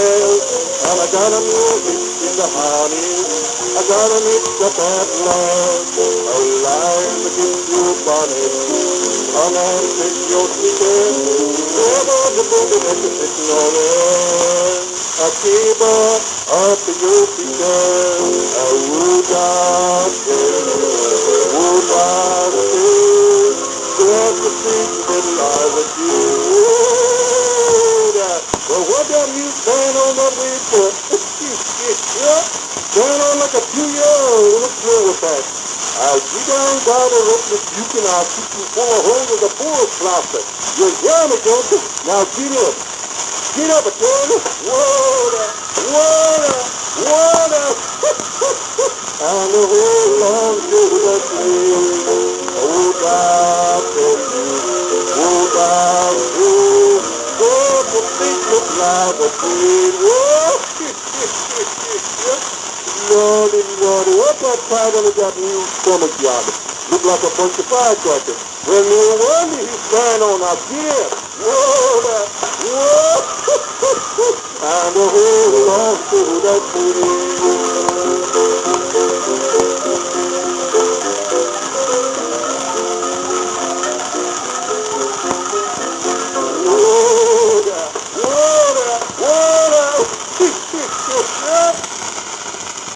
well. And I got a mule mixed in the honey. I got a mix up at last. A lion to get you bonnet. Come and take your ticket. Never the boogie that you're sitting on there. I keep up to your ticket. I would not care. Would not care. Just the streets that lie with you. Well, what them you stand on that way for? Stand on like a 2-year-old in a floor pack. I'll be down by the rope with you and I'll keep you full of holes as a bull flosser. You're hearing me, don't you? Now get up. Get up, I tell you. Water, water, water. And the whole long to the sea. Oh, God, thank you. Oh, God, oh, oh, the feet look like a queen. Oh, Lordy, Lordy, what that title of that new stomach yonder? Look like a bunch of firecrackers. Well, no wonder he's stand on our gear. Whoa, whoa, and the whole long to that queen. Water, water, water.